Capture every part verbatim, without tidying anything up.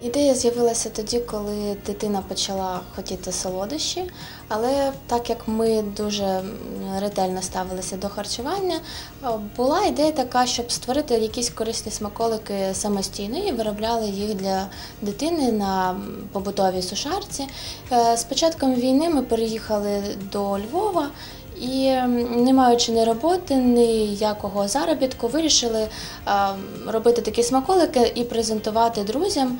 Ідея з'явилася тоді, коли дитина почала хотіти солодощі, але так як ми дуже ретельно ставилися до харчування, була ідея така, щоб створити якісь корисні смаколики самостійно і виробляли їх для дитини на побутовій сушарці. З початком війни ми переїхали до Львова і, не маючи ні роботи, ніякого заробітку, вирішили робити такі смаколики і презентувати друзям.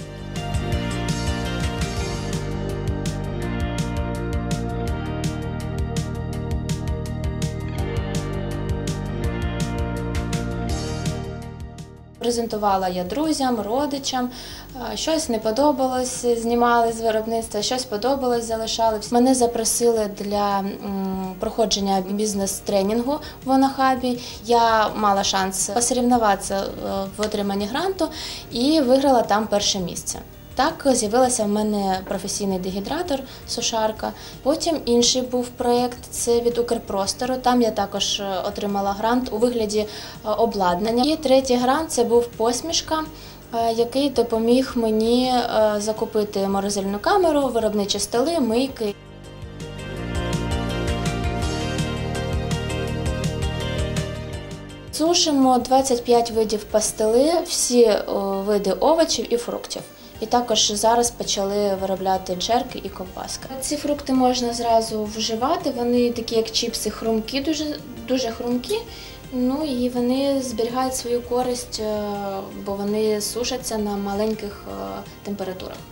Презентувала я друзям, родичам, щось не подобалось, знімали з виробництва, щось подобалось, залишали. Мене запросили для проходження бізнес-тренінгу в Онахабі. Я мала шанс посоревнуватися в отриманні гранту і виграла там перше місце. Так з'явився в мене професійний дегідратор, сушарка. Потім інший був проєкт, це від Укрпростору. Там я також отримала грант у вигляді обладнання. І третій грант – це був посмішка, який допоміг мені закупити морозильну камеру, виробничі столи, мийки. Сушимо двадцять п'ять видів пастили, всі види овочів і фруктів. І також зараз почали виробляти джерки і ковбаски. Ці фрукти можна зразу вживати, вони такі як чіпси, хрумкі, дуже, дуже хрумкі. Ну і вони зберігають свою користь, бо вони сушаться на маленьких температурах.